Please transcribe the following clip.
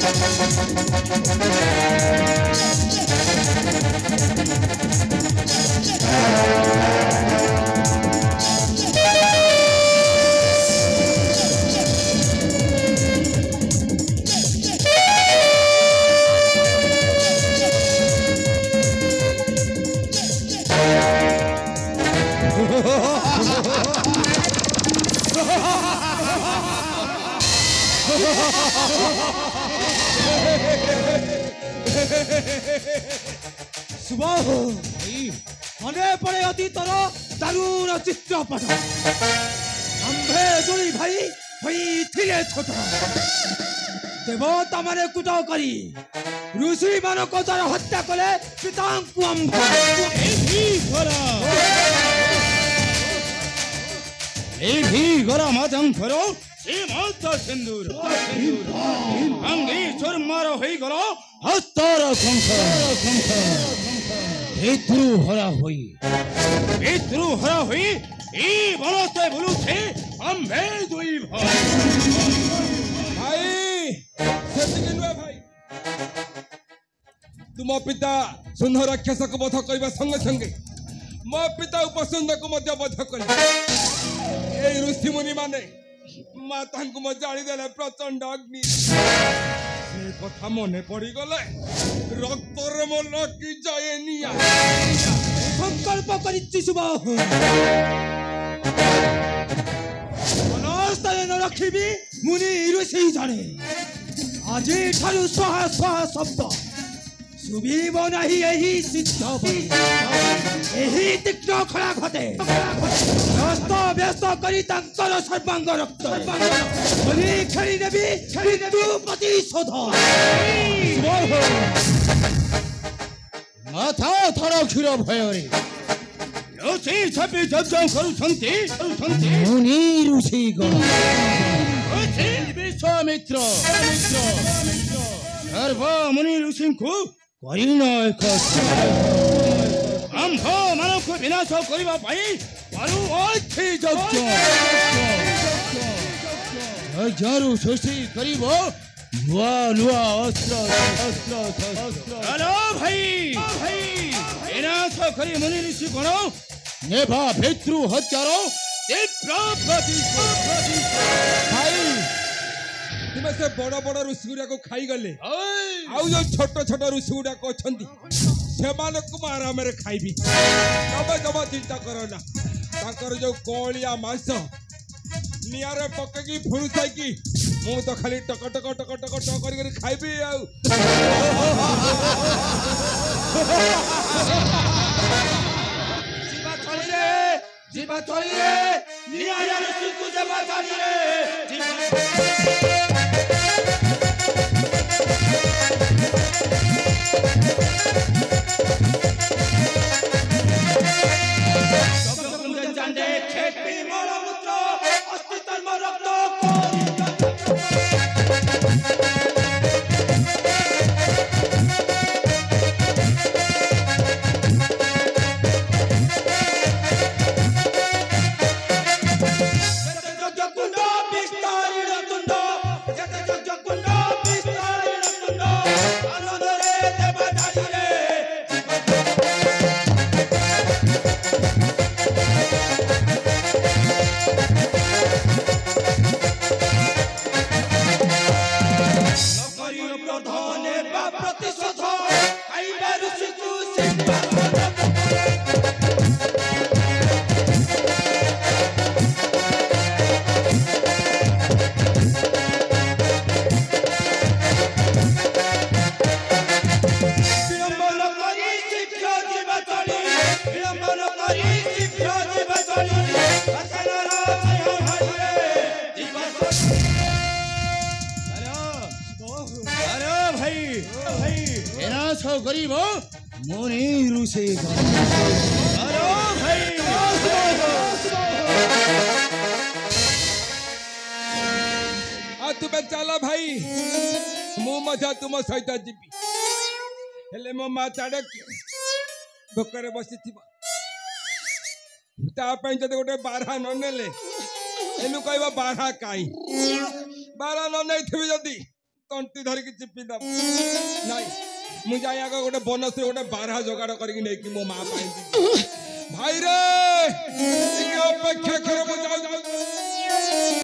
सुबह मने पड़े अतीतर दारुण चित्रपट आंभे दुई भाई थिले छोट देवता माने कुट करी ऋषि मान को द्वारा हत्या कले पितांकु आंभ माधंकर श्रीमंत सिंदूर अंगीश्वर मारो होई गलो हस्तर पितृ हरा हुई ई बनते बुलुछे आंभे दुई भाई भाई तुम पिता सुंदर राक्षस को बध करने संगे संगे मो पिता उपसुंद को बध कर ऋषि मुनि माने माता को जादेले प्रचंड अग्नि से कथा मन पड़गले रक्तर मो लगी जाए निया संकल्प करिछि सुबह मनस्ताय न रखिबी मुनि ऋषि जाने आजी ठारु स्वाहा स्वाहा शब्द सुबीब नहीं यही सिद्ध यही तीक्ष्ण खड़ा घटे व्यस्त व्यस्त करी तंकर सर्वांग रक्त बलि खेली देवी मृत्यु प्रतिशोध माथा थर क्षीर भयरे ऋषि छपि यज्ञ करुछन्ति मुनि ऋषि गण विश्वामित्र सर्व मुनि ऋषि को आंभ मानव को विनाश करने सृष्टि कर भाई विनाश कर मुनि ऋषि गण नेभा पितृ हत्यार तुम से बड़ बड़ ऋषि गुड़ा को खाई गले आउ जो छोट छोट ऋषि गुड़ा को से आराम खाइबी तब जमा चिंता करो ना ताकर जो कोलिया मांस निआरे पककी फुलसाई मु तो खाली टक टक टक टक टक कर खाइबी जीवा थोड़ी रे निआरे ऋषि को जमा जानी रे गरीब मुनि ऋषि तुम्हें चला भाई मु मजा तुम सहित जीवी हेले मो माँ चाड़े भोकर बसी जब गोटे बारहा न नेले एनु कहबा बारहा काई बारहा न नहीं थी जदी तंटी धरिकी चिपी दब नाई मु जाय आगे गोटे बनस गोटे बारहा जोगाड़ करके नहीं कि मो मां पाई भाई रे अपेक्षा